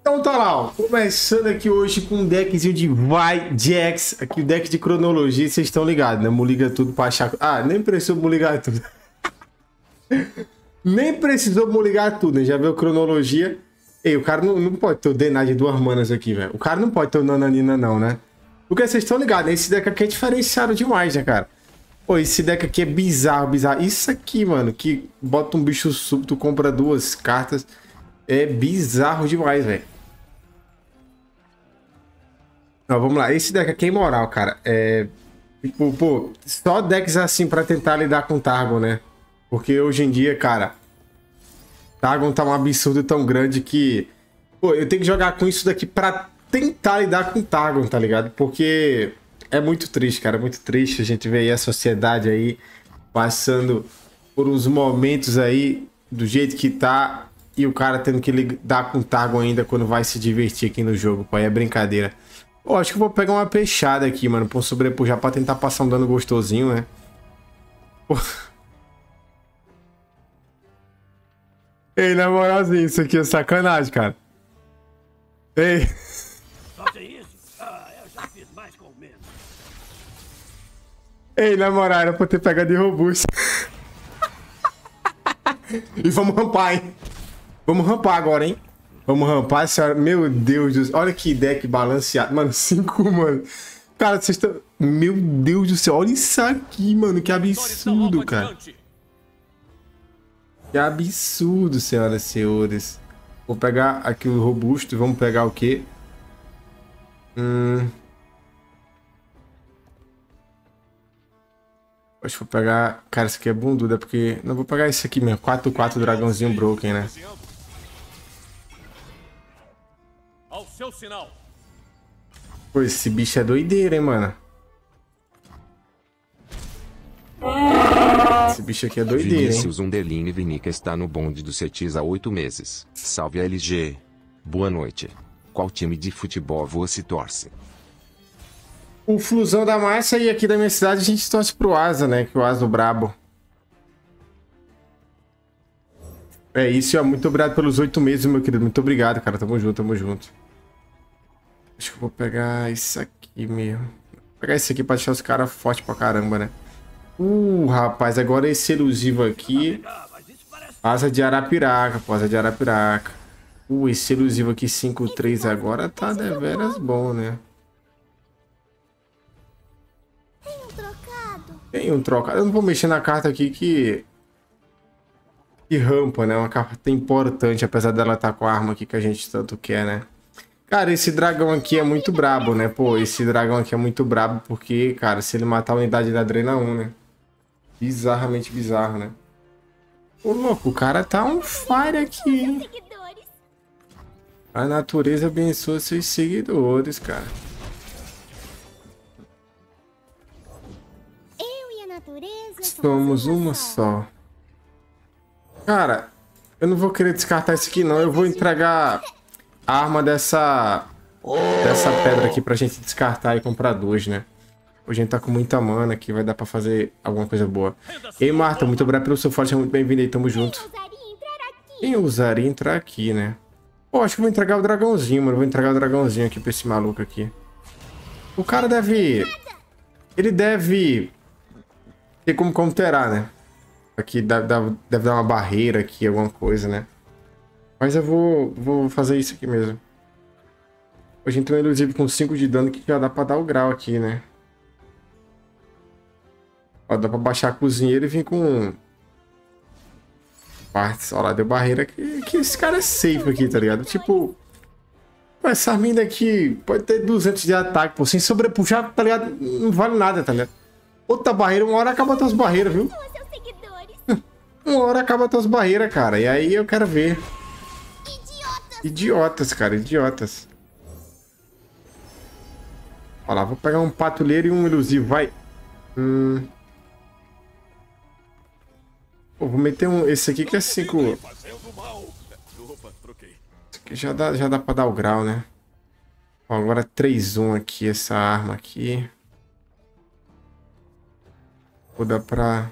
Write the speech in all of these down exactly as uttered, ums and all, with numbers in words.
Então tá lá, ó, começando aqui hoje com um deckzinho de Vai Jax, aqui o deck de cronologia, vocês estão ligados, né? Muliga tudo pra achar... Ah, nem precisou muligar tudo. Nem precisou muligar tudo, né? Já viu cronologia. Ei, o cara não, não pode ter o D N A de duas manas aqui, velho. O cara não pode ter o Nananina não, né? Porque vocês estão ligados, né? Esse deck aqui é diferenciado demais, né, cara? Pô, esse deck aqui é bizarro, bizarro. Isso aqui, mano, que bota um bicho súbito, compra duas cartas, é bizarro demais, velho. Ó, vamos lá, esse deck aqui é imoral, cara. É. Tipo, pô, só decks assim pra tentar lidar com o Targon, né? Porque hoje em dia, cara, Targon tá um absurdo tão grande que. Pô, eu tenho que jogar com isso daqui pra tentar lidar com o Targon, tá ligado? Porque é muito triste, cara. É muito triste a gente ver aí a sociedade aí passando por uns momentos aí do jeito que tá. E o cara tendo que lidar com o Targon ainda quando vai se divertir aqui no jogo, pô. Aí é brincadeira. Pô, acho que eu vou pegar uma peixada aqui, mano, pra sobrepujar pra tentar passar um dano gostosinho, né? Pô. Ei, na moralzinha, isso aqui é sacanagem, cara. Ei. Ei, na moral, era pra ter pegado de robusto. E vamos rampar, hein? Vamos rampar agora, hein? Vamos rampar, senhora. Meu Deus do céu. Olha que deck balanceado. Mano, cinco, mano. Cara, vocês estão... Meu Deus do céu. Olha isso aqui, mano. Que absurdo, cara. Que absurdo, senhoras e senhores. Vou pegar aqui o robusto. Vamos pegar o quê? Hum... Acho que vou pegar... Cara, isso aqui é bunduda, porque... Não, vou pegar esse aqui mesmo. quatro quatro dragãozinho broken, né? Ao seu sinal. Pô, esse bicho é doideira, hein, mano. Esse bicho aqui é doideira, hein? Vinícius Underline Vinica está no bonde do Cetis há oito meses. Salve a L G. Boa noite. Qual time de futebol você torce? O Flusão da Massa e aqui da minha cidade a gente torce pro Asa, né? Que o Asa do brabo. É isso, ó. Muito obrigado pelos oito meses, meu querido. Muito obrigado, cara. Tamo junto, tamo junto. Acho que eu vou pegar isso aqui mesmo. Vou pegar esse aqui pra deixar os caras fortes pra caramba, né? Uh, rapaz, agora esse elusivo aqui. Asa de Arapiraca, pô, asa de Arapiraca. Uh, esse elusivo aqui cinco três agora tá deveras bom, né? Tem um trocado? Tem um trocado. Eu não vou mexer na carta aqui que... Que rampa, né? Uma carta importante, apesar dela estar com a arma aqui que a gente tanto quer, né? Cara, esse dragão aqui é muito brabo, né? Pô, esse dragão aqui é muito brabo porque, cara, se ele matar a unidade da drena um, né? Bizarramente bizarro, né? Ô, louco, o cara tá on fire aqui, hein? A natureza abençoa seus seguidores, cara. Eu e a natureza Somos uma só. Cara, eu não vou querer descartar isso aqui, não. Eu vou entregar a arma dessa... Dessa pedra aqui pra gente descartar e comprar duas, né? Hoje a gente tá com muita mana aqui, vai dar pra fazer alguma coisa boa. E aí, Marta, muito obrigado pelo seu forte, muito bem-vindo aí, tamo junto. Quem ousaria entrar aqui, né? Pô, acho que eu vou entregar o dragãozinho, mano. Vou entregar o dragãozinho aqui pra esse maluco aqui. O cara deve... Ele deve... ter como counterar, né? Aqui deve, deve dar uma barreira aqui, alguma coisa, né? Mas eu vou, vou fazer isso aqui mesmo. A gente tem um elusivo com cinco de dano que já dá pra dar o grau aqui, né? Ó, dá pra baixar a cozinheira e vir com... Partes, ó lá, deu barreira que, que esse cara é safe aqui, tá ligado? Tipo... Pô, essa arminha daqui pode ter duzentos de ataque, pô. Sem sobrepuxar, tá ligado? Não vale nada, tá ligado? Outra barreira, uma hora acaba tuas barreiras, viu? Uma hora acaba tuas barreiras, cara. E aí eu quero ver. Idiotas, idiotas cara, idiotas. Olha lá, vou pegar um patrulheiro e um elusivo, vai. Hum... Pô, vou meter um... Esse aqui que é cinco... Esse aqui já dá, já dá pra dar o grau, né? Ó, agora três um aqui, essa arma aqui. Vou dar pra...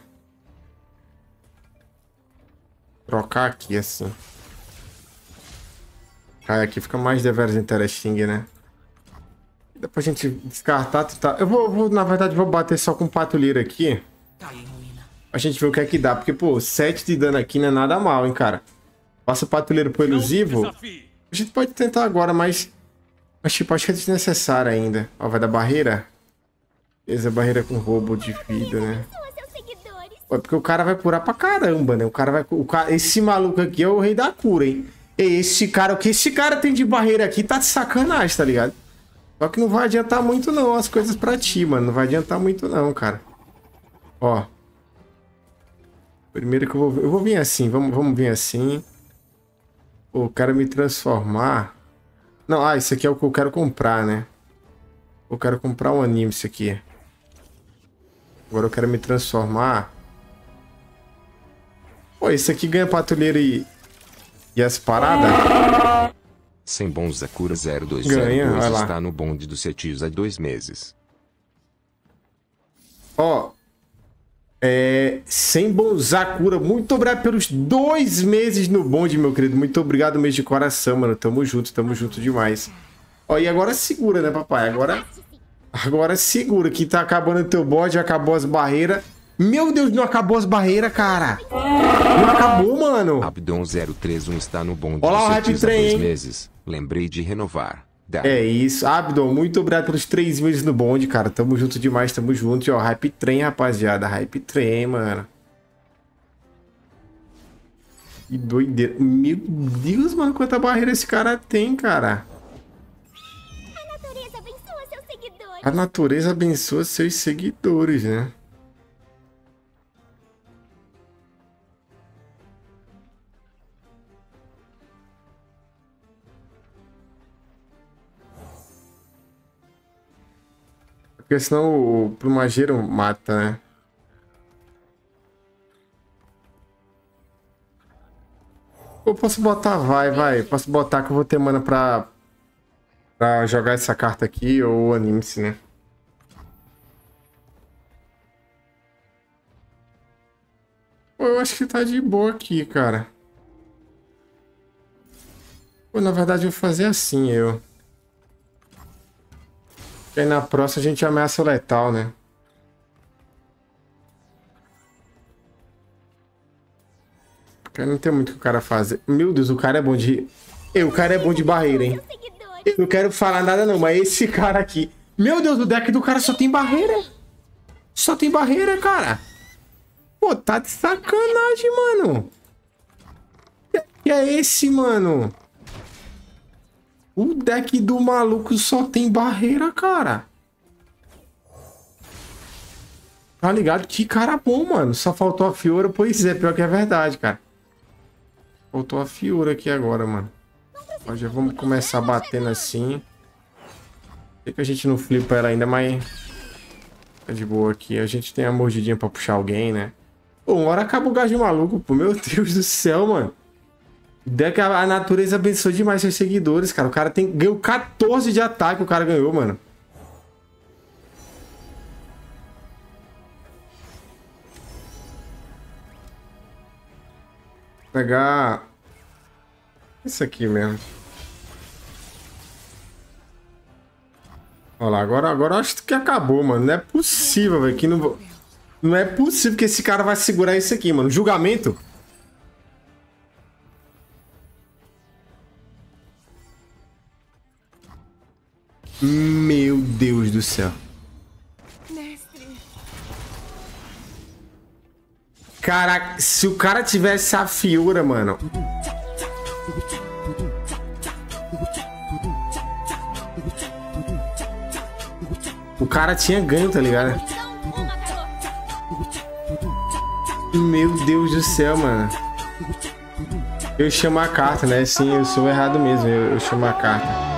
trocar aqui, assim. cai aqui, fica mais deveras interesting, né? Dá pra gente descartar, tentar... Eu vou, vou, na verdade, vou bater só com patrulheiro aqui. A gente ver o que é que dá. Porque, pô, sete de dano aqui não é nada mal, hein, cara. Passa o patrulheiro pro elusivo. A gente pode tentar agora, mas... Mas, tipo, acho que é desnecessário ainda. Ó, vai dar barreira. Beleza, barreira com roubo de vida, né? Pô, porque o cara vai curar pra caramba, né? O cara vai... O cara... Esse maluco aqui é o rei da cura, hein? E esse cara... O que esse cara tem de barreira aqui tá de sacanagem, tá ligado? Só que não vai adiantar muito não as coisas pra ti, mano. Não vai adiantar muito não, cara. Ó. Primeiro que eu vou... Eu vou vir assim. Vamos, vamos vir assim. Pô, eu quero me transformar... Não, ah, isso aqui é o que eu quero comprar, né? Eu quero comprar um anime, isso aqui. Agora eu quero me transformar... Pô, esse aqui ganha patrulheiro e... E as paradas? Sem bons Zakura zero dois Ganha, zero dois vai lá. está no bonde do Cetis há dois meses. Ó, é, sem Bonzakura, muito obrigado pelos dois meses no bonde, meu querido. Muito obrigado mesmo de coração, mano. Tamo junto, tamo junto demais. Ó, e agora segura, né, papai? Agora, agora segura que tá acabando o teu bode, acabou as barreiras. Meu Deus, não acabou as barreiras, cara. Não acabou, mano. Abdon zero três um está no bonde Olha lá o do Hype Cetis há Train, dois hein? meses. Lembrei de renovar. Dá. É isso. Abdon, muito obrigado pelos três meses no bonde, cara. Tamo junto demais, tamo junto. E, ó, Hype Train, rapaziada. Hype Train, mano. Que doideira. Meu Deus, mano, quanta barreira esse cara tem, cara. A natureza abençoa seus seguidores. A natureza abençoa seus seguidores, né? Porque senão o plumageiro mata, né? Eu posso botar, vai, vai. Posso botar que eu vou ter mana pra, pra jogar essa carta aqui ou anime-se, né? Pô, eu acho que tá de boa aqui, cara. Pô, na verdade eu vou fazer assim, eu. E aí na próxima a gente ameaça o letal, né? Porque não tem muito o que o cara fazer. Meu Deus, o cara é bom de... Ei, o cara é bom de barreira, hein? Eu não quero falar nada não, mas esse cara aqui... Meu Deus, o deck do cara só tem barreira. Só tem barreira, cara. Pô, tá de sacanagem, mano. Que é esse, mano? O deck do maluco só tem barreira, cara. Tá ligado? Que cara bom, mano. Só faltou a Fiora. Pois é, pior que é verdade, cara. Faltou a Fiora aqui agora, mano. Ó, já vamos começar batendo assim. Sei que a gente não flipa ela ainda, mas... Tá de boa aqui. A gente tem a mordidinha pra puxar alguém, né? Pô, uma hora acaba o gajo maluco, pô. Meu Deus do céu, mano. Deck, a natureza abençoou demais seus seguidores, cara. O cara tem, ganhou quatorze de ataque, o cara ganhou, mano. Vou pegar... Isso aqui mesmo. Olha lá, agora, agora eu acho que acabou, mano. Não é possível, velho. Que não... não é possível que esse cara vai segurar isso aqui, mano. Julgamento... Meu Deus do céu. Mestre. Caraca, se o cara tivesse a Fiora, mano. O cara tinha ganho, tá ligado? Meu Deus do céu, mano. Eu chamo a carta, né? Sim, eu sou errado mesmo. Eu, eu chamo a carta.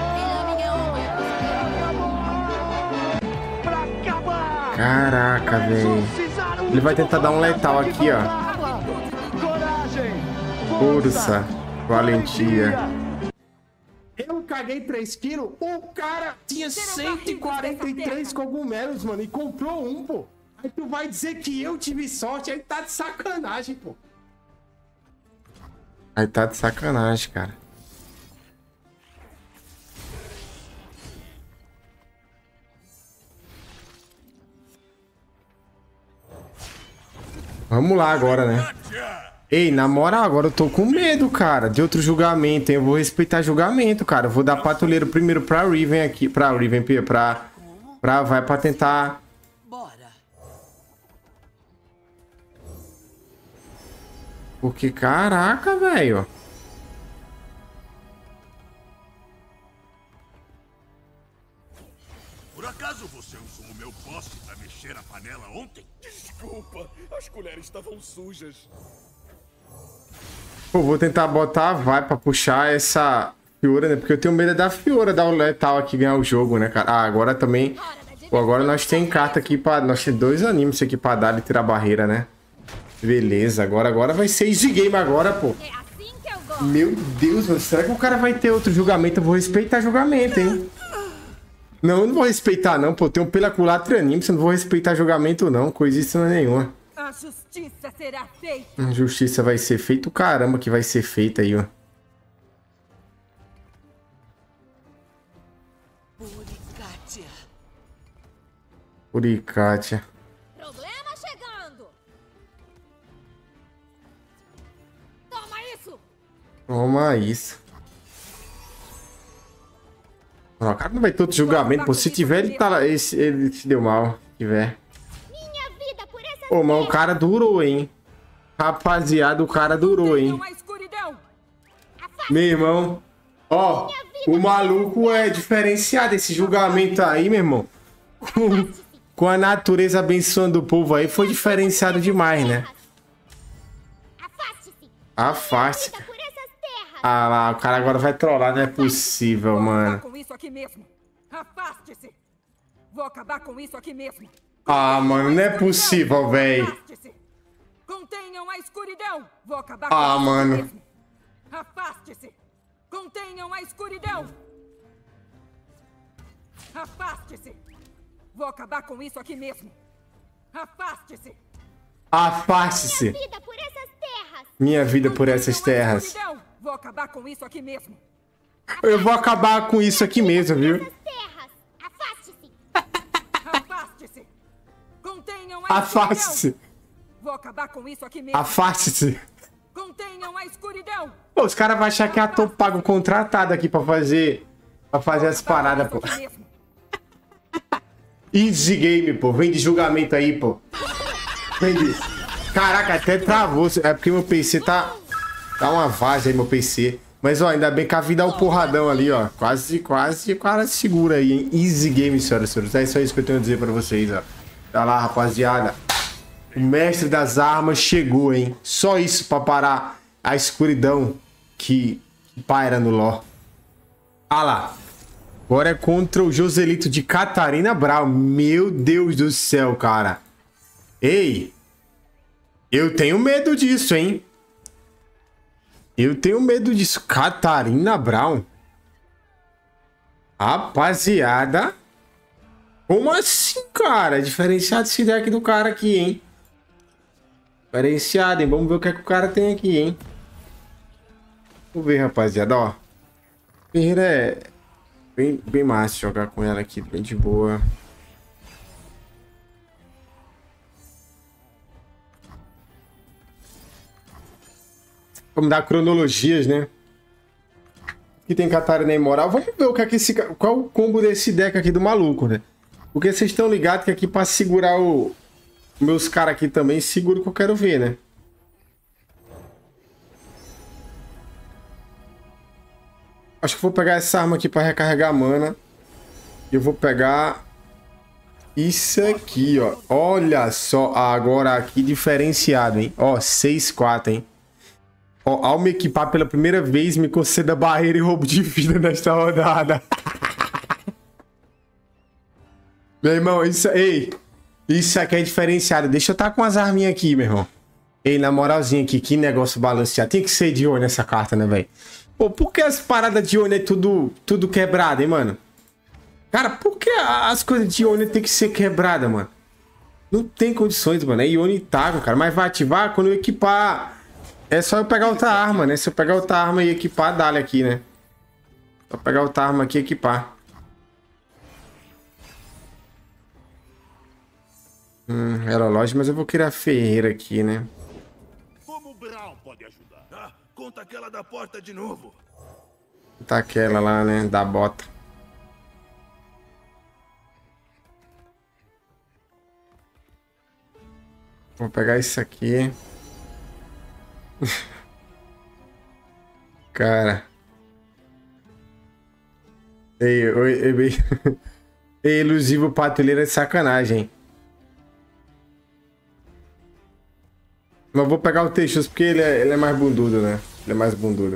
Caraca, velho. Ele vai tentar dar um letal aqui, ó. Força, valentia. Eu caguei três quilos. O cara tinha cento e quarenta e três cogumelos, mano. E comprou um, pô. Aí tu vai dizer que eu tive sorte. Aí tá de sacanagem, pô. Aí tá de sacanagem, cara. Vamos lá agora, né? Ei, na moral, agora eu tô com medo, cara, de outro julgamento, hein? Eu vou respeitar julgamento, cara. Eu vou dar patrulheiro primeiro pra Riven aqui. Pra Riven, pra... pra vai pra tentar... Porque, caraca, velho. Por acaso você usou o meu poste pra mexer a panela ontem? Desculpa, as colheres estavam sujas. Pô, vou tentar botar a vai pra puxar essa Fiora, né? Porque eu tenho medo da Fiora dar o letal aqui ganhar o jogo, né, cara? Ah, agora também... Pô, agora nós tem carta aqui pra... Nós temos dois animes aqui pra dar e tirar a barreira, né? Beleza, agora, agora vai ser easy game agora, pô. É assim que eu gosto. Meu Deus, mano. Será que o cara vai ter outro julgamento? Eu vou respeitar julgamento, hein? Não, eu não vou respeitar, não, pô. Tem um pelaculatra anime, você não vou respeitar julgamento, não. Coisíssima nenhuma. A justiça será feita. A justiça vai ser feita, o caramba que vai ser feita aí, ó. Puricatia. Puricatia. Problema chegando. Toma isso. Toma isso. Não, o cara não vai ter outro julgamento, pô. Se tiver, ele tá lá. Esse, ele se deu mal. Se tiver. Minha vida por essa Pô, mas o cara durou, hein? Rapaziada, o cara durou, hein? A escuridão. Meu irmão. Ó, o maluco é diferenciado. Esse julgamento aí, meu irmão. Com, com a natureza abençoando o povo aí, foi diferenciado demais, né? Afaste-se. Afaste. Vida por essas terras. Ah lá, o cara agora vai trollar, não é possível, Vou mano. acabar com isso aqui mesmo. Afaste-se. Vou acabar com isso aqui mesmo. Ah, mano, não é possível, velho. Afaste-se. Contenham a escuridão. Vou acabar Ah, com isso mano. aqui mesmo. Afaste-se. Contenham a escuridão. Afaste-se. Vou acabar com isso aqui mesmo. Afaste-se. Afaste-se. Vida por essas terras. Minha vida por Contenham essas a terras. escuridão. Vou acabar com isso aqui mesmo. Eu vou acabar com isso aqui mesmo, viu? Essas terras. Afaste-se. Afaste-se. Contenham a Afaste-se. escuridão. Vou acabar com isso aqui mesmo. Afaste-se. Contenham a escuridão. Pô, os caras vão achar que eu tô pago contratado aqui pra fazer. Pra fazer as paradas, pô. Easy game, pô. Vem de julgamento aí, pô. Vem de. Caraca, até travou. É porque meu P C tá. Tá uma vaza aí, meu P C. Mas, ó, ainda bem que a vida é o porradão ali, ó. Quase, quase, quase segura aí, hein? Easy game, senhoras e senhores. É só isso que eu tenho a dizer pra vocês, ó. Tá lá, rapaziada. O mestre das armas chegou, hein? Só isso pra parar a escuridão que paira no lore. Ah lá. Agora é contra o Joselito de Catarina Brown. Meu Deus do céu, cara. Ei. Eu tenho medo disso, hein? Eu tenho medo disso. Catarina Brown. Rapaziada. Como assim, cara? É diferenciado esse deck do cara aqui, hein? Diferenciado, hein? Vamos ver o que é que o cara tem aqui, hein? Vamos ver, rapaziada, ó. Ferreira é bem, bem massa jogar com ela aqui, bem de boa. Vamos dar cronologias, né? Aqui tem Catarina Imoral. Vamos ver o que é que esse, qual é o combo desse deck aqui do maluco, né? Porque vocês estão ligados que aqui pra segurar o... meus caras aqui também, seguro que eu quero ver, né? Acho que vou pegar essa arma aqui pra recarregar a mana. E eu vou pegar... isso aqui, ó. Olha só, agora aqui diferenciado, hein? Ó, seis quatro, hein? Ó, ao me equipar pela primeira vez, me conceda barreira e roubo de vida nesta rodada. Meu irmão, isso... ei... isso aqui é diferenciado. Deixa eu estar com as arminhas aqui, meu irmão. Ei, na moralzinha aqui, que negócio balanceado. Tem que ser de olho nessa carta, né, velho? Pô, por que as paradas de olho é tudo, tudo quebrado, hein, mano? Cara, por que as coisas de olho tem que ser quebrada, mano? Não tem condições, mano. É Ione Tago, cara. Mas vai ativar quando eu equipar... é só eu pegar outra arma, né? Se eu pegar outra arma e equipar, dá-lhe aqui, né? Só pegar outra arma aqui e equipar. Hum, relógio, mas eu vou querer a ferreira aqui, né? Como o Brown pode ajudar? Ah, conta aquela da porta de novo. Tá aquela lá, né? Da bota. Vou pegar isso aqui. Cara. Ei, oi, ei, ei, elusivo patrulheiro é de sacanagem, hein? Mas vou pegar o Texus porque ele é, ele é mais bundudo, né? Ele é mais bundudo.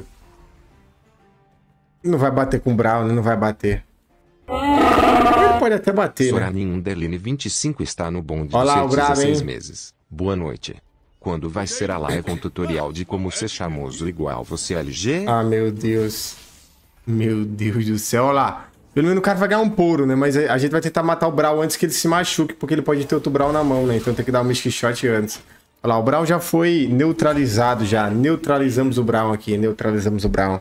Não vai bater com o Brown, né? Não vai bater. Ele pode até bater, né? Soranin Underline vinte e cinco está no bonde Olha lá, o dos brabo, dezesseis hein? meses. Boa noite. Quando vai ser a live com tutorial de como ser chamoso igual você L G? Ah, meu Deus. Meu Deus do céu. Olha lá. Pelo menos o cara vai ganhar um poro, né? Mas a gente vai tentar matar o Brown antes que ele se machuque, porque ele pode ter outro Brown na mão, né? Então tem que dar um Mystic Shot antes. Olha lá, o Brown já foi neutralizado já. Neutralizamos o Brown aqui. Neutralizamos o Brown.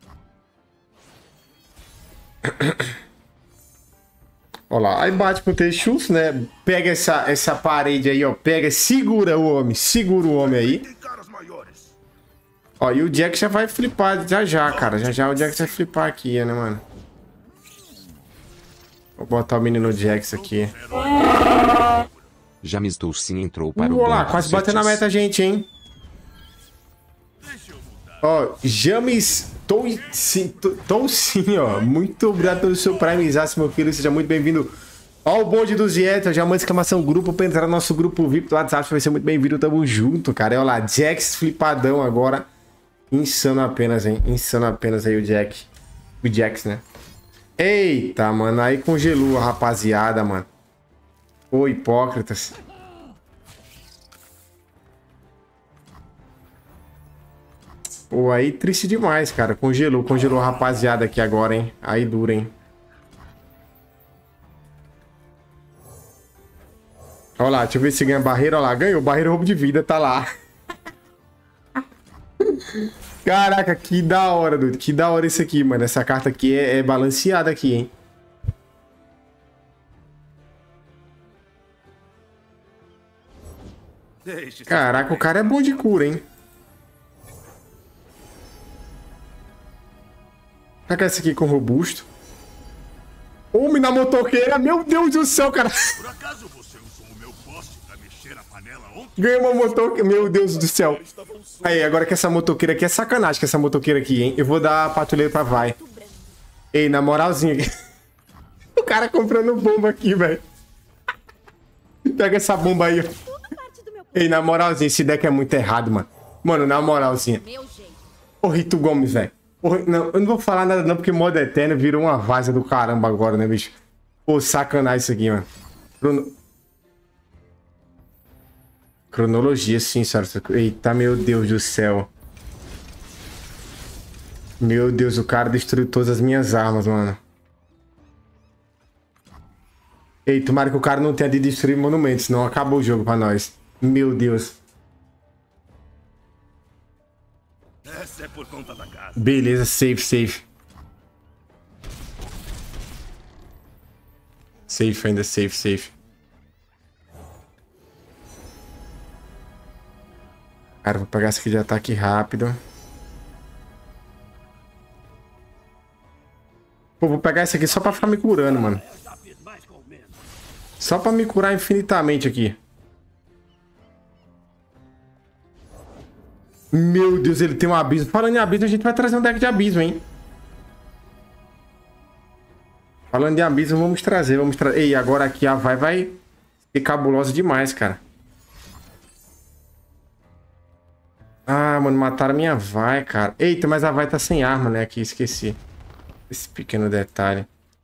Olha lá, aí bate com o Texus, né? Pega essa, essa parede aí, ó. Pega, segura o homem. Segura o homem aí. Tem caras maiores. Ó, e o Jack já vai flipar já já, cara. Já já o Jax vai flipar aqui, né, mano? Vou botar o menino Jax aqui. Já mistou sim entrou para o Olha lá, bonde quase dos bateu na Cetis. meta, gente, hein? Ó, James Toucinho, sim, ó. Muito obrigado pelo seu Prime, meu filho. Seja muito bem-vindo ao bonde dos Yeti. Já manda exclamação grupo pra entrar no nosso grupo V I P do WhatsApp. Vai ser muito bem-vindo. Tamo junto, cara. Olha lá, Jax flipadão agora. Insano apenas, hein? Insano apenas aí o Jack. O Jax, né? Eita, mano. Aí congelou a rapaziada, mano. Ô, hipócritas. Pô, aí triste demais, cara. Congelou, congelou a rapaziada aqui agora, hein? Aí dura, hein? Olha lá, deixa eu ver se ganha barreira. Olha lá, ganhou. Barreira roubo de vida, tá lá. Caraca, que da hora, dude. Que da hora isso aqui, mano. Essa carta aqui é, é balanceada aqui, hein? Caraca, o cara é bom de cura, hein? Pega esse aqui com robusto. Homem na motoqueira, meu Deus do céu, cara. Por acaso você usou o meu poste pra mexer a panela ontem? Ganhei uma motoqueira, meu Deus do céu. Aí, agora que essa motoqueira aqui é sacanagem, que essa motoqueira aqui, hein? Eu vou dar a patrulheira pra vai. Ei, na moralzinha. O cara comprando bomba aqui, velho. Pega essa bomba aí, ó. Ei, na moralzinha, esse deck é muito errado, mano. Mano, na moralzinha. Ô, Rito Gomes, velho. Não, eu não vou falar nada não, porque modo eterno virou uma vaza do caramba agora, né, bicho? Pô, sacanagem isso aqui, mano. Crono... Cronologia, sim, senhora. Eita, meu Deus do céu. Meu Deus, o cara destruiu todas as minhas armas, mano. Ei, tomara que o cara não tenha de destruir monumentos, senão acabou o jogo pra nós. Meu Deus. Essa é por conta da casa. Beleza, safe, safe. Safe ainda, safe, safe. Cara, vou pegar esse aqui de ataque rápido. Pô, vou pegar esse aqui só pra ficar me curando, mano. Só pra me curar infinitamente aqui. Meu Deus, ele tem um abismo. Falando em abismo, a gente vai trazer um deck de abismo, hein? Falando de abismo, vamos trazer, vamos trazer. Ei, agora aqui a vai vai ser cabulosa demais, cara. Ah, mano, mataram a minha vai, cara. Eita, mas a vai tá sem arma, né? Aqui, esqueci. Esse pequeno detalhe.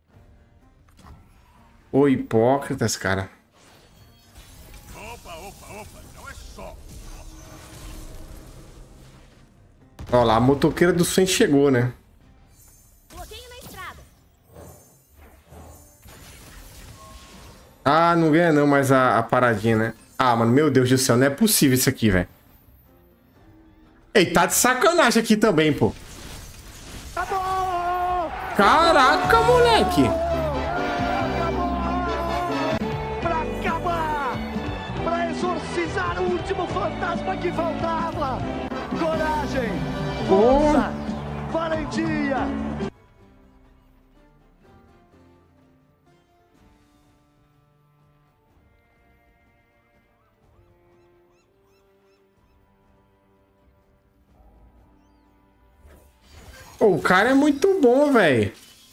Ô, hipócritas, cara. Opa, opa, opa, não é só. Ó lá, a motoqueira do sonho chegou, né? Bloqueio na estrada. Ah, não ganha não, mas a, a paradinha, né? Ah, mano, meu Deus do céu, não é possível isso aqui, velho. Ei, tá de sacanagem aqui também, pô. Caraca, moleque. Pra acabar! último fantasma que faltava. Coragem, Pô. força, valentia. Pô, o cara é muito bom, velho.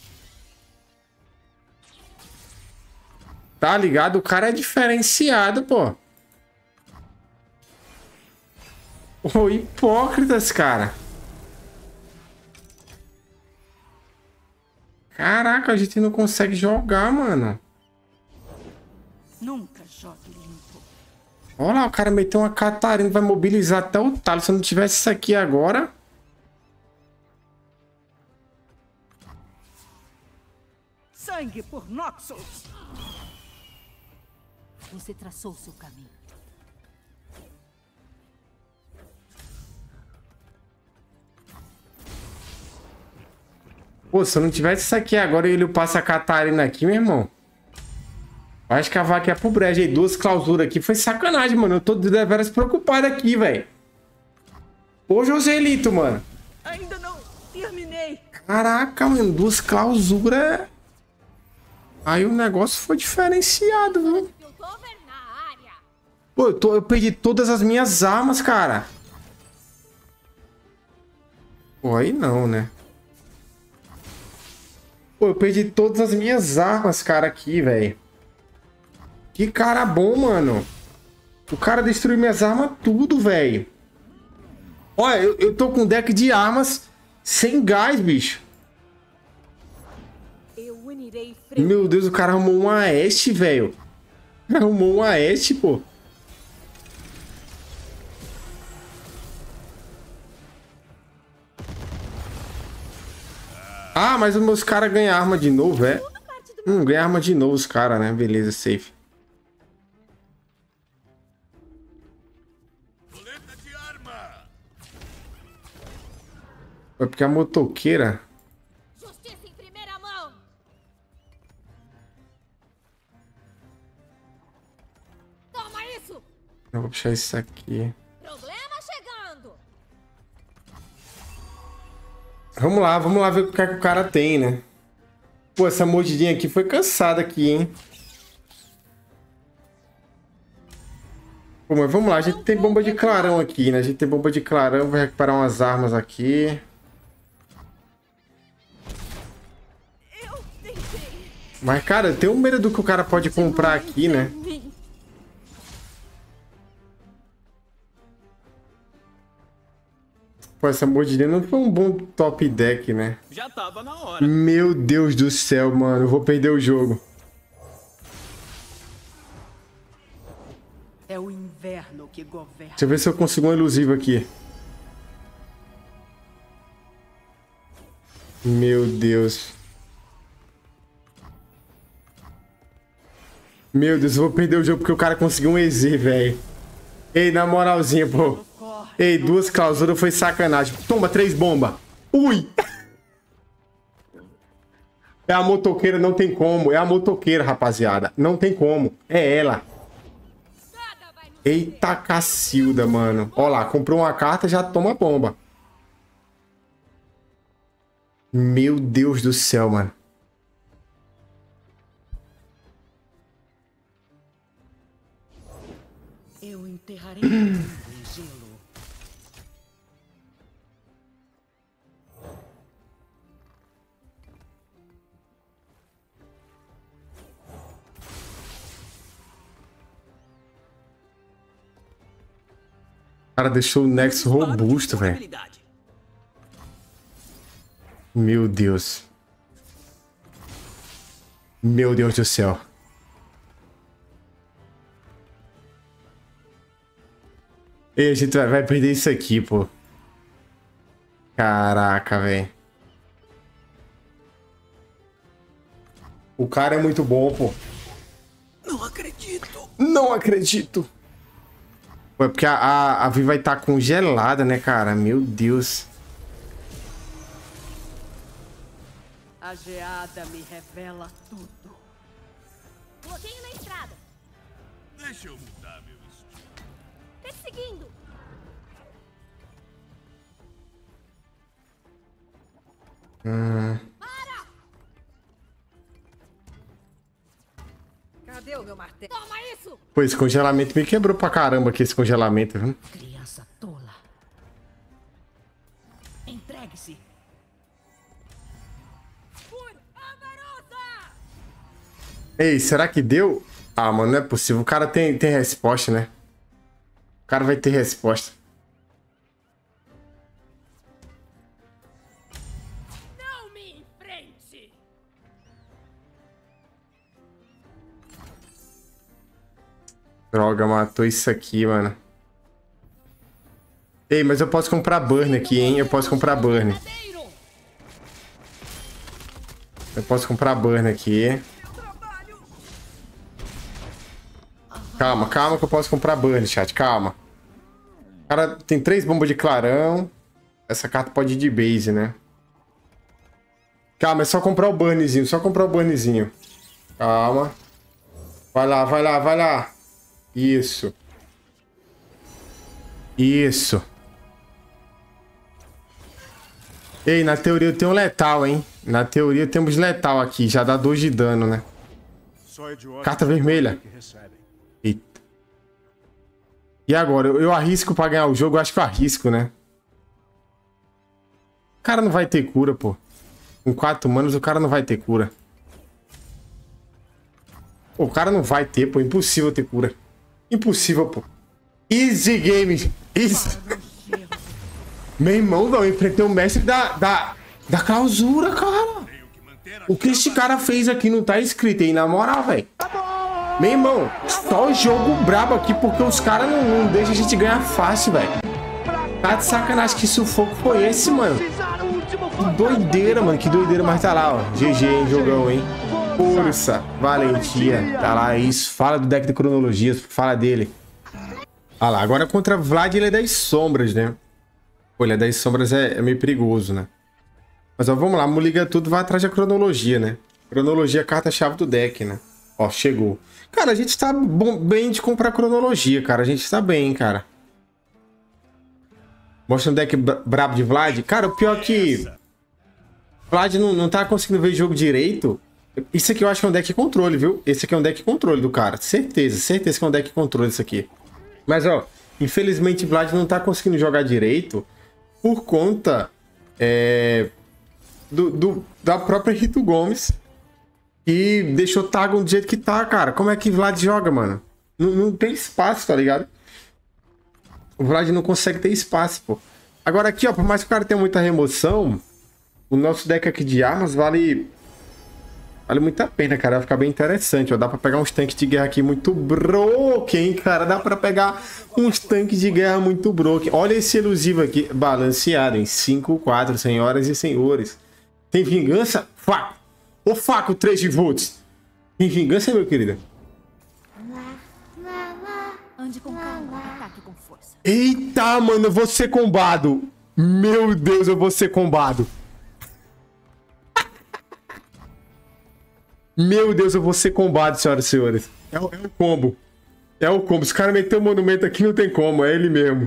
Tá ligado? O cara é diferenciado, pô. Ô, hipócritas, cara. Caraca, a gente não consegue jogar, mano. Nunca jogue limpo. Olha lá, o cara meteu uma Catarina, vai mobilizar até o talo. Se eu não tivesse isso aqui agora... Sangue por Noxus. Você traçou seu caminho. Pô, se eu não tivesse isso aqui agora e ele passa a Catarina aqui, meu irmão. Vai escavar aqui é pro brejo aí. Duas clausuras aqui. Foi sacanagem, mano. Eu tô de deveras preocupado aqui, velho. Ô, Joselito, mano. Ainda não terminei. Caraca, mano. Duas clausuras. Aí o negócio foi diferenciado, viu? Piltover na área. Pô, eu, tô, eu perdi todas as minhas armas, cara. Pô, aí não, né? Pô, eu perdi todas as minhas armas, cara, aqui, velho. Que cara bom, mano. O cara destruiu minhas armas tudo, velho. Olha, eu, eu tô com um deck de armas sem gás, bicho. Eu unirei Meu Deus, o cara arrumou um Aeste, velho. Arrumou um Aeste, pô. Ah, mas os meus caras ganham arma de novo, é? Hum, ganha arma de novo os caras, né? Beleza, safe. Coleta de arma. É porque a motoqueira... Justiça em primeira mão. Toma isso. Eu vou puxar isso aqui. Problema chegando. Vamos lá, vamos lá ver o que, é que o cara tem, né? Pô, essa mordidinha aqui foi cansada aqui, hein? Pô, mas vamos lá, a gente tem bomba de clarão aqui, né? A gente tem bomba de clarão, vou recuperar umas armas aqui. Eu tentei. Mas, cara, eu tenho medo do que o cara pode comprar aqui, né? Pô, essa mordidinha não foi um bom top deck, né? Já tava na hora. Meu Deus do céu, mano. Eu vou perder o jogo. É o inverno que governa. Deixa eu ver se eu consigo um elusivo aqui. Meu Deus. Meu Deus, eu vou perder o jogo porque o cara conseguiu um E Z, velho. Ei, na moralzinha, pô. Ei, duas clausuras foi sacanagem. Toma, três bombas. Ui! É a motoqueira, não tem como. É a motoqueira, rapaziada. Não tem como. É ela. Eita cacilda, mano. Ó lá, comprou uma carta, já toma bomba. Meu Deus do céu, mano. Eu enterrarei em gelo. O cara deixou o Nexo robusto, velho. Meu Deus. Meu Deus do céu. E a gente vai, vai perder isso aqui, pô. Caraca, velho. O cara é muito bom, pô. Não acredito. Não acredito. Pô, é porque a, a, a Vi vai estar congelada, né, cara? Meu Deus. A geada me revela tudo. Bloqueio na estrada. Deixa eu mudar meu estilo. Perseguindo. Hum. Para! Cadê o meu martelo? Toma isso! Pô, esse congelamento me quebrou pra caramba aqui, esse congelamento, viu? Criança tola. Entregue-se. Ei, será que deu? Ah, mano, não é possível. O cara tem, tem resposta, né? O cara vai ter resposta. Não me enfrente! Droga, matou isso aqui, mano. Ei, mas eu posso comprar burn aqui, hein? Eu posso comprar burn. Eu posso comprar burn aqui. Calma, calma que eu posso comprar burn, chat. Calma. O cara tem três bombas de clarão. Essa carta pode ir de base, né? Calma, é só comprar o burnzinho. Só comprar o burnzinho. Calma. Vai lá, vai lá, vai lá. Isso. Isso. Ei, na teoria eu tenho letal, hein? Na teoria temos letal aqui. Já dá dois de dano, né? Carta vermelha. Eita. E agora? Eu, eu arrisco pra ganhar o jogo? Eu acho que eu arrisco, né? O cara não vai ter cura, pô. Com quatro manos o cara não vai ter cura. Pô, o cara não vai ter, pô. Impossível ter cura. Impossível, pô. Easy game. Easy. Meu irmão, não. Eu enfrentei o mestre da, da, da clausura, cara. O que esse cara fez aqui não tá escrito aí, na moral, velho. Meu irmão, só jogo brabo aqui porque os caras não, não deixam a gente ganhar fácil, velho. Tá de sacanagem, que sufoco foi esse, mano? Que doideira, mano. Que doideira, mas tá lá, ó. G G, hein, jogão, hein? Força, valentia. Tá lá, isso. Fala do deck de cronologias, fala dele. Ah lá, agora contra Vlad ele é das sombras, né? Pô, ele é das sombras é, é meio perigoso, né? Mas ó, vamos lá, liga tudo, vai atrás da cronologia, né? Cronologia é a carta-chave do deck, né? Ó, chegou. Cara, a gente tá bom, bem de comprar cronologia, cara. A gente tá bem, cara. Mostra um deck brabo de Vlad. Cara, o pior é que Vlad não, não tá conseguindo ver jogo direito. Isso aqui eu acho que é um deck controle, viu? Esse aqui é um deck controle do cara. Certeza, certeza que é um deck controle isso aqui. Mas, ó, infelizmente Vlad não tá conseguindo jogar direito por conta é, do, do, da própria Rito Gomes. E deixou Targon do jeito que tá, cara. Como é que Vlad joga, mano? Não, não tem espaço, tá ligado? O Vlad não consegue ter espaço, pô. Agora aqui, ó, por mais que o cara tenha muita remoção, o nosso deck aqui de armas vale... Vale muito a pena, cara. Vai ficar bem interessante, ó. Dá pra pegar uns tanques de guerra aqui muito broken, cara. Dá pra pegar uns tanques de guerra muito broken. Olha esse elusivo aqui, balanceado em cinco, quatro, senhoras e senhores. Tem vingança? Faco! Ô, Faco, três de volts. Tem vingança, meu querido? Ande com calma, ataque com força. Eita, mano, eu vou ser combado. Meu Deus, eu vou ser combado. Meu Deus, eu vou ser combado, senhoras e senhores. É o, é o combo. É o combo. Se o cara meter o monumento aqui, não tem como. É ele mesmo.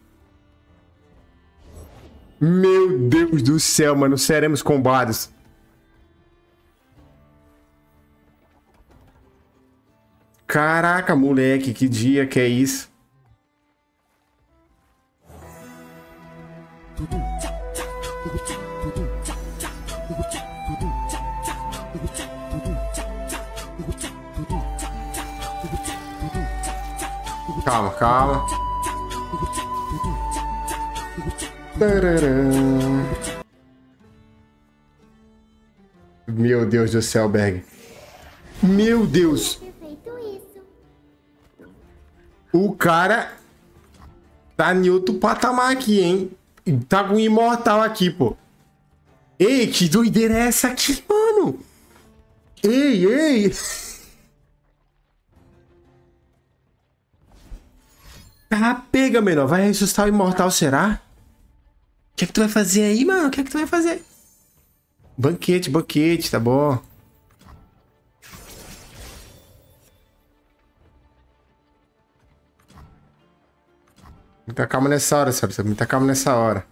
Meu Deus do céu, mano. Seremos combados. Caraca, moleque. Que dia que é isso? Calma, calma. Meu Deus do céu, Berg. Meu Deus. O cara tá em outro patamar aqui, hein? Tá com um imortal aqui, pô. Ei, que doideira é essa aqui, mano? Ei, ei. Ah, pega, menor. Vai ressuscitar o imortal, será? O que é que tu vai fazer aí, mano? O que é que tu vai fazer? Banquete, banquete, tá bom. Muita calma nessa hora, senhora. Muita calma nessa hora.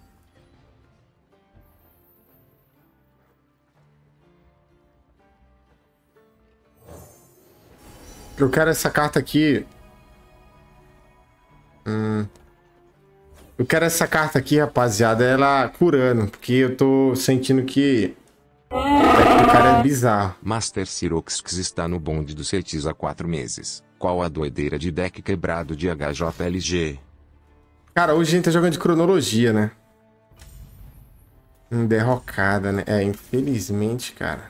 Eu quero essa carta aqui. Hum. Eu quero essa carta aqui, rapaziada. Ela curando. Porque eu tô sentindo que... É que o cara é bizarro. Master Siroxx está no bonde do Cetis há quatro meses. Qual a doideira de deck quebrado de H J L G? Cara, hoje a gente tá jogando de cronologia, né? Hum, derrocada, né? É, infelizmente, cara.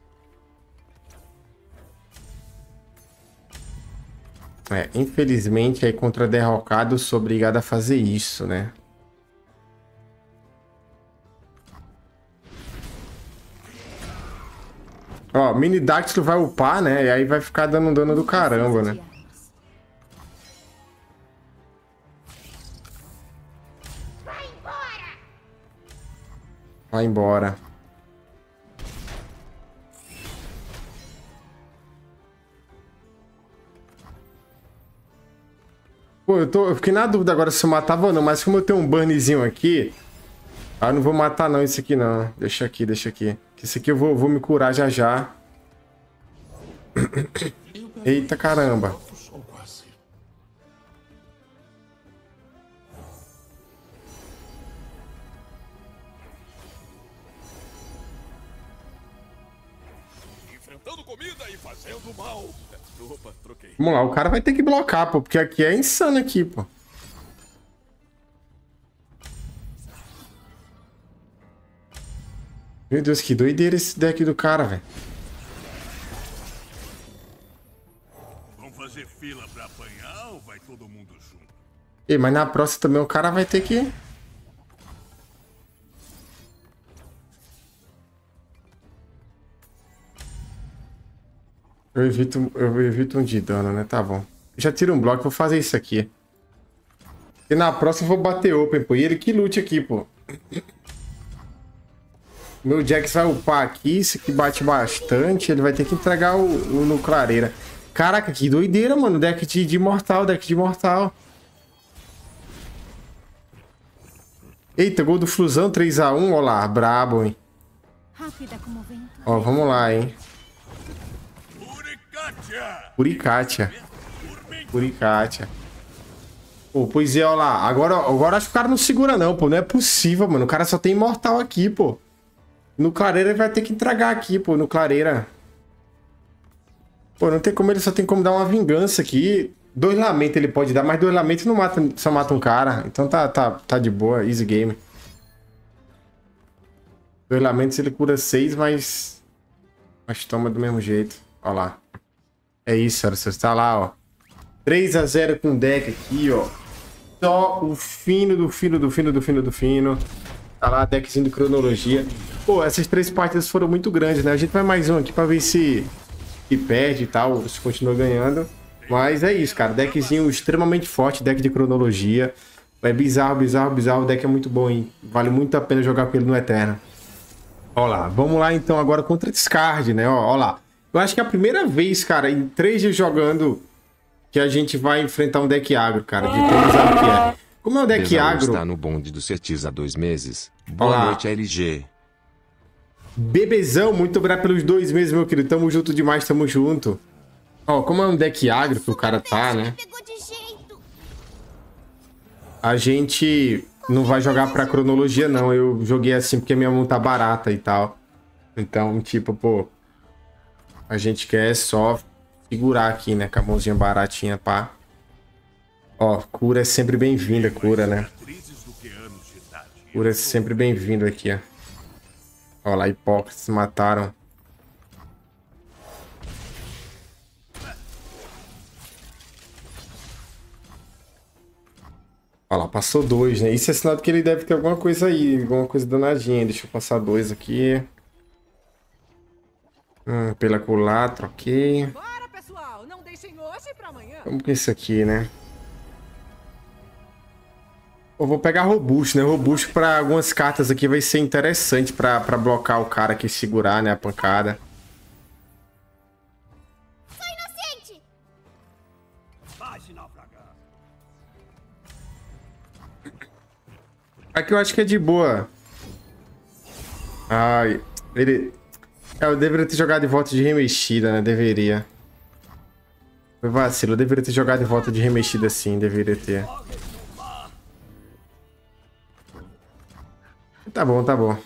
É, infelizmente, aí contra derrocado, eu sou obrigado a fazer isso, né? Ó, Mini Dactylo vai upar, né? E aí vai ficar dando dano do caramba, né? Vai embora. Pô, eu, tô, eu fiquei na dúvida agora se eu matava ou não, mas como eu tenho um burnzinho aqui... Ah, eu não vou matar não esse aqui não. Deixa aqui, deixa aqui. Esse aqui eu vou, vou me curar já já. Eita caramba. Enfrentando comida e fazendo mal. Opa, troquei. Vamos lá, o cara vai ter que blocar, pô, porque aqui é insano aqui, pô. Meu Deus, que doideira esse deck do cara, velho. Vão fazer fila pra apanhar ou vai todo mundo junto? Ei, mas na próxima também o cara vai ter que... Eu evito, eu evito um de dano, né? Tá bom. Já tiro um bloco, vou fazer isso aqui. E na próxima eu vou bater open, pô. E ele que lute aqui, pô. Meu Jax vai upar aqui, isso aqui bate bastante. Ele vai ter que entregar o, o no clareira. Caraca, que doideira, mano. Deck de, de mortal, deck de mortal. Eita, gol do Flusão, três a um. Ó lá, brabo, hein. Ó, vamos lá, hein. Purikátia. Purikátia. Pô, pois é, ó lá. Agora, agora acho que o cara não segura não, pô. Não é possível, mano. O cara só tem imortal aqui, pô. No clareira ele vai ter que entregar aqui, pô. No clareira. Pô, não tem como, ele só tem como dar uma vingança aqui. Dois lamentos ele pode dar, mas dois lamentos não mata, só mata um cara. Então tá, tá, tá de boa, easy game. Dois lamentos ele cura seis, mas... Mas toma do mesmo jeito. Ó lá. É isso, senhora. Você está lá, ó. três a zero com o deck aqui, ó. Só o fino do fino do fino do fino do fino. Tá lá, deckzinho de cronologia. Pô, essas três partidas foram muito grandes, né? A gente vai mais um aqui pra ver se... Se perde e tal, se continua ganhando. Mas é isso, cara. Deckzinho extremamente forte, deck de cronologia. É bizarro, bizarro, bizarro. O deck é muito bom, hein? Vale muito a pena jogar com ele no Eterno. Ó lá, vamos lá então agora contra Discard, né? Ó, ó lá. Eu acho que é a primeira vez, cara, em três dias jogando, que a gente vai enfrentar um deck agro, cara. De tão bizarro que é. Como é um deck Pesaro agro... está no bonde do Cetis há dois meses. Boa Olá. noite, L G. Bebezão, muito obrigado pelos dois meses, meu querido. Tamo junto demais, tamo junto. Ó, como é um deck agro que o cara tá, né? A gente não vai jogar pra cronologia, não. Eu joguei assim porque minha mão tá barata e tal. Então, tipo, pô... A gente quer só segurar aqui, né? Com a mãozinha baratinha, pá. Ó, cura é sempre bem-vinda, cura, né? Cura é sempre bem-vindo aqui, ó. Ó lá, hipócritas mataram. Ó lá, passou dois, né? Isso é sinal de que ele deve ter alguma coisa aí, alguma coisa danadinha. Deixa eu passar dois aqui. Hum, pela culatra, ok. Bora, pessoal! Não deixem hoje pra amanhã. Vamos com isso aqui, né? Eu vou pegar robusto, né? Robusto para algumas cartas aqui vai ser interessante para para blocar o cara aqui, segurar, né? A pancada. Sou inocente! Vai se naufragar. Aqui eu acho que é de boa. Ai, ele... É, eu deveria ter jogado de volta de remexida, né? Deveria. Foi vacilo, eu deveria ter jogado de volta de remexida sim, deveria ter. Tá bom, tá bom.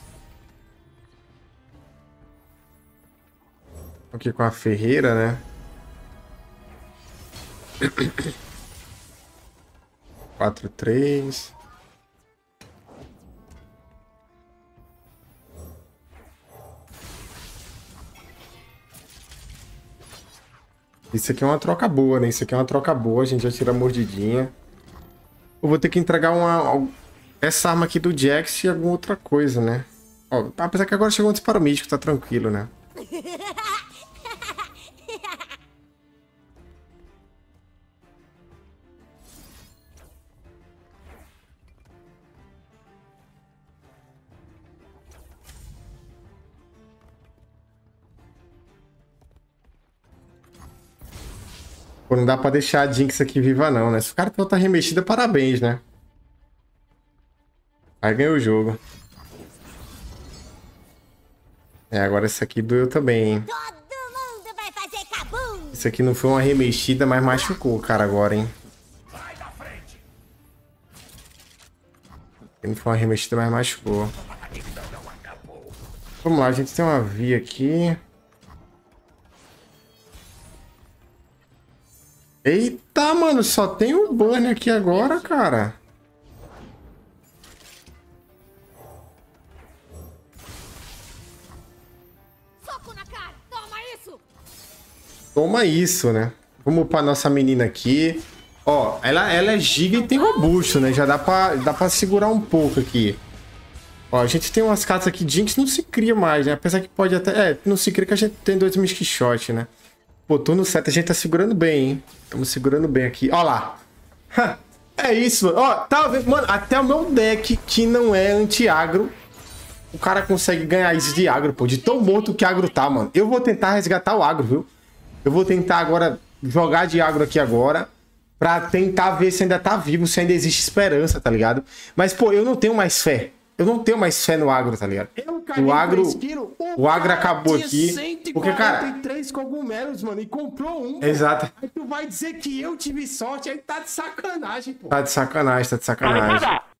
Aqui com a ferreira, né? Quatro, três. Isso aqui é uma troca boa, né? Isso aqui é uma troca boa. A gente já tira a mordidinha. Eu vou ter que entregar uma... essa arma aqui do Jax e alguma outra coisa, né? Ó, apesar que agora chegou um disparo místico, tá tranquilo, né? Pô, não dá pra deixar a Jinx aqui viva não, né? Se o cara tá remexida, parabéns, né? Aí ganhou o jogo. É, agora esse aqui doeu também, hein? Todo mundo vai fazer cabum. Isso aqui não foi uma remexida, mas machucou o cara agora, hein? Não foi uma remexida, mas machucou. Vamos lá, a gente tem uma via aqui. Eita, mano, só tem o burn aqui agora, cara. Soco na cara. Toma isso. Toma isso, né? Vamos pra nossa menina aqui. Ó, ela, ela é giga e tem robusto, né? Já dá pra, dá pra segurar um pouco aqui. Ó, a gente tem umas cartas aqui. Jinx não se cria mais, né? Apesar que pode até... É, não se cria que a gente tem dois Mystic Shot, né? Pô, turno sete a gente tá segurando bem, hein? Estamos segurando bem aqui. Ó lá. É isso, mano. Ó, tá vendo? Mano, até o meu deck, que não é anti-agro, o cara consegue ganhar isso de agro, pô. De tão morto que agro tá, mano. Eu vou tentar resgatar o agro, viu? Eu vou tentar agora jogar de agro aqui agora, pra tentar ver se ainda tá vivo, se ainda existe esperança, tá ligado? Mas, pô, eu não tenho mais fé. Eu não tenho mais fé no agro, tá ligado? O agro, o agro acabou aqui. Porque, cara... três cogumelos, mano, e comprou um. Exato. Aí tu vai dizer que eu tive sorte, aí tá de sacanagem, pô. Tá de sacanagem, tá de sacanagem.